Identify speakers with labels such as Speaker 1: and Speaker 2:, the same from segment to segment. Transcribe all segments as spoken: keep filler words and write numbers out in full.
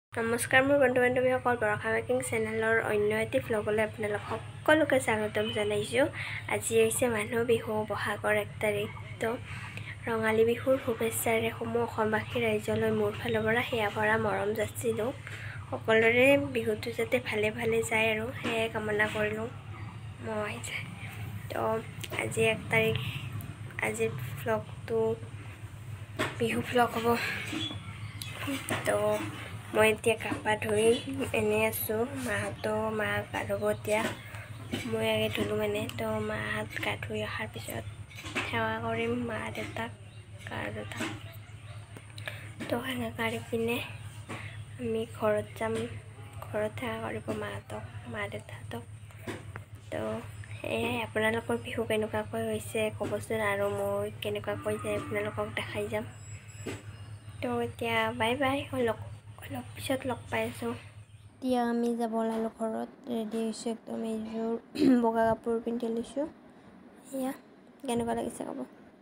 Speaker 1: নমস্কাৰ মোৰ বন্ধু বান্ধৱীসকল বৰষা বেকিং চেনেলৰ অন্য এটি ভ্লগলৈ আপোনালোক সকলোকে স্বাগতম জনাইছোঁ। আজি হৈছে মানুহ বিহু বহাগৰ এক তাৰিখ। তো ৰঙালী বিহুৰ শুভেচ্ছাৰে সমূহ অসমবাসী ৰাইজলৈ মোৰ ফালৰ পৰা সেয়া ভৰা মৰম যাচিলোঁ। সকলোৰে বিহুটো যাতে ভালে ভালে যায় আৰু সেয়াই কামনা কৰিলোঁ মই। তো আজি এক তাৰিখ, আজিৰ ভ্লগটো বিহু ভ্লগ হ'ব। তো মই এতিয়া গা পা ধুই এনেই আছোঁ। মাহঁতো মা গা ধুব এতিয়া, মই আগে ধুলোঁ মানে। তো মাহঁত গা ধুই অহাৰ পিছত সেৱা কৰিম মা দেউতাক গা দেউতাক। তো সেৱা কৰি পিনে আমি ঘৰত যাম, ঘৰত সেৱা কৰিব মাহঁতক মা দেউতাহঁতক। তো সেয়াই, আপোনালোকৰ বিহু কেনেকুৱাকৈ হৈছে ক'বচোন, আৰু মই কেনেকুৱাকৈ যায় আপোনালোকক দেখাই যাম। তো এতিয়া বাই বাই, অলপ অলপ পিছত লগ পাই আছোঁ। এতিয়া আমি যাব ওলালোঁ ঘৰত, ৰেডি হৈছোঁ একদম। এইযোৰ বগা কাপোৰ পিন্ধি লৈছোঁ। এয়া কেনেকুৱা লাগিছে ক'ব।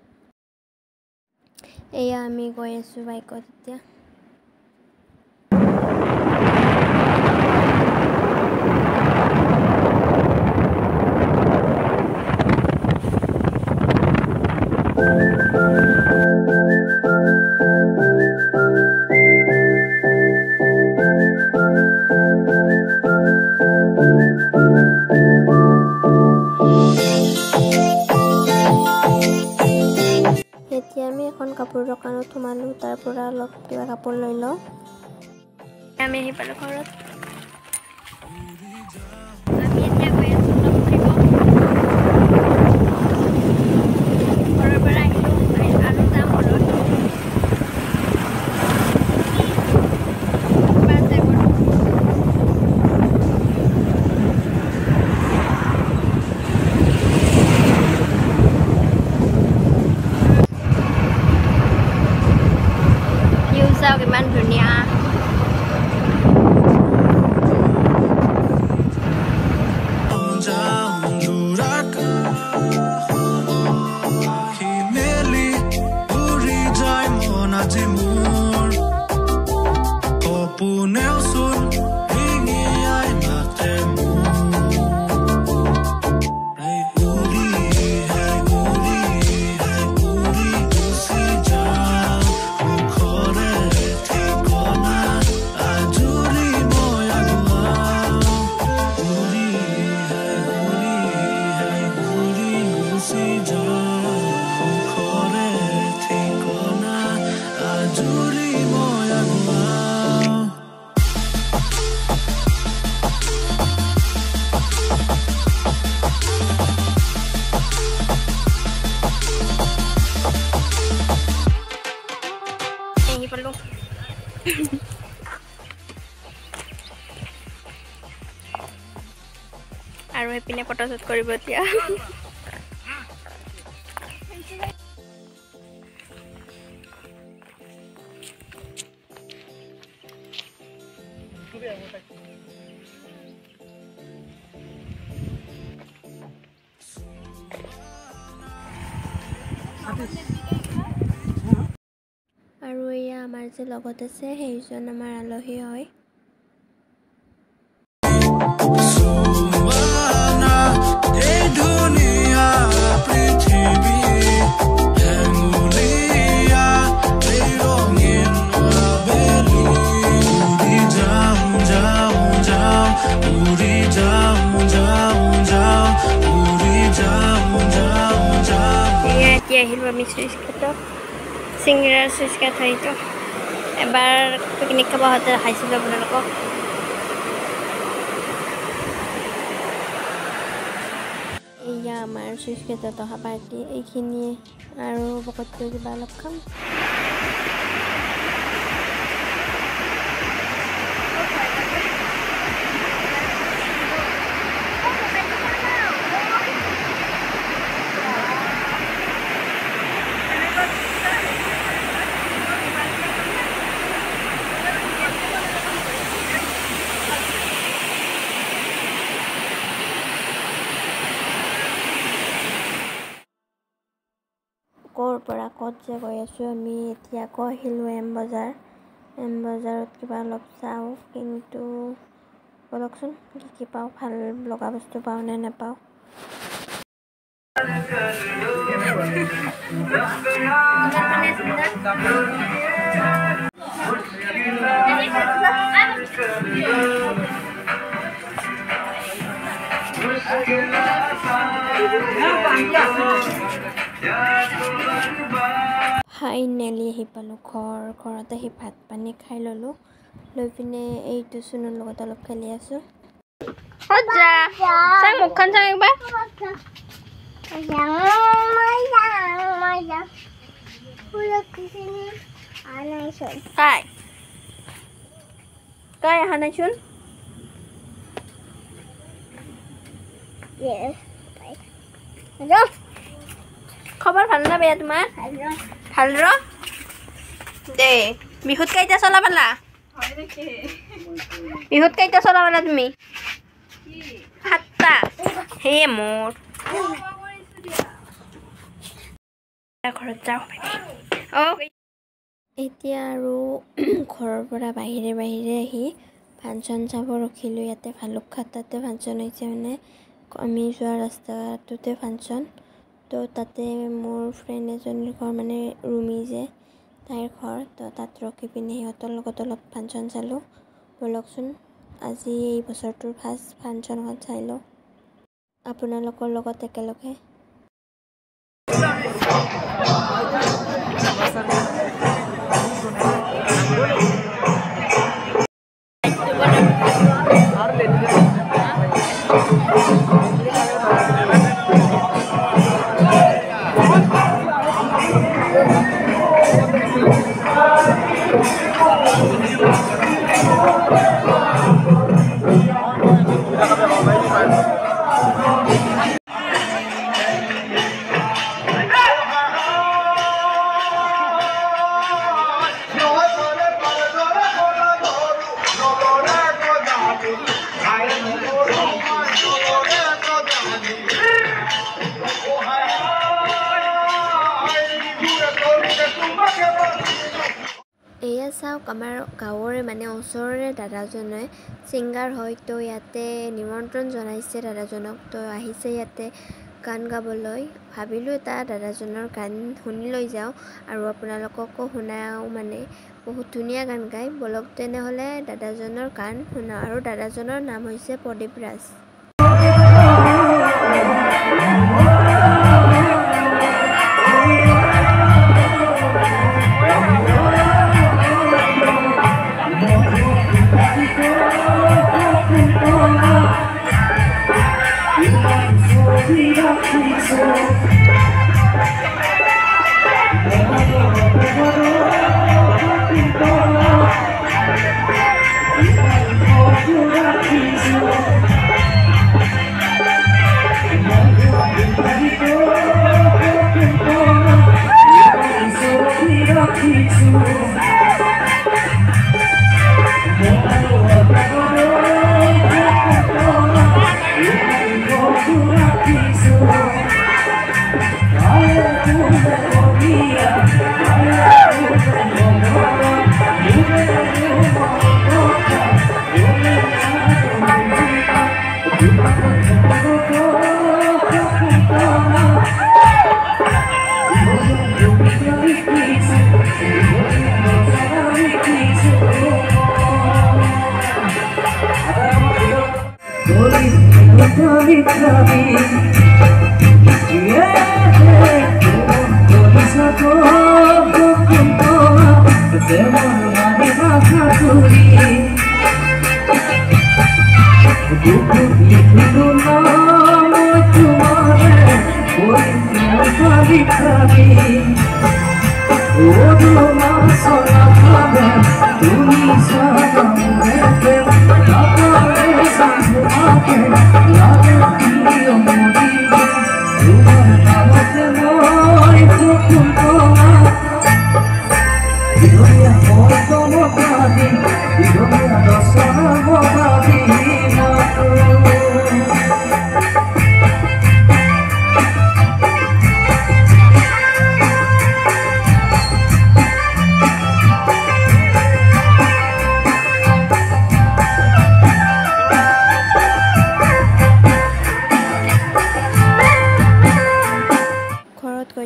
Speaker 1: এয়া আমি গৈ আছোঁ বাইকত এতিয়া। এতিয়া আমি এখন কাপোৰ দোকানত সোমালোঁ, তাৰ পৰা অলপ কিবা কাপোৰ লৈ লওঁ। আমি আহি পালোঁ ঘৰত। আমি এতিয়া গৈ আছোঁ অলপ ফুৰিব। ঘৰৰ পৰা আহিলোঁ আৰু যাম ঘৰত। ভিউ চাওক ইমান ধুনীয়া। আৰু এইপিনে ফটোশ্বুট কৰিব এতিয়া। আৰু এয়া আমাৰ যে লগত আছে সেইজন আমাৰ আলহী হয়। এতিয়া আহিলোঁ আমি চুইচগেটত, চিংৰাৰ চুইচগেট হয়তো এবাৰ পিকনিক খাব হওঁতে দেখাইছিলোঁ আপোনালোকক। এয়া আমাৰ চুইচগেটত অহা পাৰ্টি এইখিনিয়ে, আৰু পকতকৈ কিবা অলপ খাম। ক'ৰ পৰা ক'ত যে গৈ আছোঁ আমি। এতিয়া আকৌ আহিলোঁ এম বজাৰ। বজাৰত কিবা অলপ চাওঁ, কিন্তু বলকচোন কি কি পাওঁ, ভাল লগা বস্তু পাওঁ নে নাপাওঁ। ফাইনেলি আহি পালোঁ ঘৰ। ঘৰত আহি ভাত পানী খাই ল'লোঁ, লৈ পিনে এইটো চুনুৰ লগত অলপ খেলি আছোঁ। মুখখন চাওঁ একবাৰ। কাই কাই অহা নাইচোন। খবৰ ভাল না বেয়া তোমাৰ? ভাল ৰ দে। বিহুত কেইটা চলা পালা? বিহুত কেইটা চলা পালা তুমি? সাতটা। হে মোৰ ঘৰত যাওঁ। এতিয়া আৰু ঘৰৰ পৰা বাহিৰে বাহিৰে আহি ফাংচন চাব ৰখিলোঁ। ইয়াতে ভালুকঘাট তাতে ফাংচন হৈছে, মানে আমি যোৱা ৰাস্তাটোতে ফাংচন। তো তাতে মোৰ ফ্ৰেণ্ড এজনীৰ ঘৰ, মানে ৰুমি যে তাইৰ ঘৰ। তো তাত ৰখি পিনে সিহঁতৰ লগত অলপ ফাংচন চালোঁ। বলকচোন আজি এই বছৰটোৰ ফাৰ্ষ্ট ফাংচনখন চাই লওঁ আপোনালোকৰ লগত একেলগে। এয়া চাওক, আমাৰ গাঁৱৰে মানে ওচৰৰে দাদাজনে ছিংগাৰ হয়। তো ইয়াতে নিমন্ত্ৰণ জনাইছে দাদাজনক, তো আহিছে ইয়াতে গান গাবলৈ। ভাবিলোঁ এটা দাদাজনৰ গান শুনি লৈ যাওঁ আৰু আপোনালোককো শুনাও, মানে বহুত ধুনীয়া গান গায়। বলক তেনেহ'লে দাদাজনৰ গান শুনাওঁ। আৰু দাদাজনৰ নাম হৈছে প্ৰদীপ ৰাজ।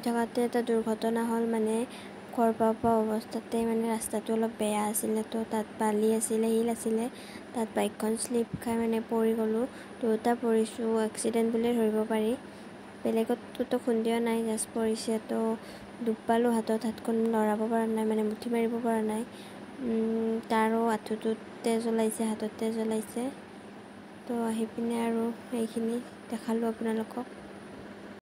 Speaker 1: থাকোঁতে এটা দুৰ্ঘটনা হ'ল। মানে ঘৰ পাব পৰা অৱস্থাতে মানে ৰাস্তাটো অলপ বেয়া আছিলে, তো তাত বালি আছিলে, শিল আছিলে, তাত বাইকখন শ্লিপ খাই মানে পৰি গ'লোঁ। দুয়োটা পৰিছোঁ, এক্সিডেণ্ট বুলিয়ে ধৰিব পাৰি। বেলেগততো খুন্দিয়া নাই, জাষ্ট পৰিছে। তো দুখ পালোঁ হাতত, হাতখন লৰাব পৰা নাই, মানে মুঠি মাৰিব পৰা নাই। তাৰো আঁঠুটোত তেজ ওলাইছে, হাতত তেজ ওলাইছে। তো আহি পিনে আৰু সেইখিনি দেখালোঁ আপোনালোকক।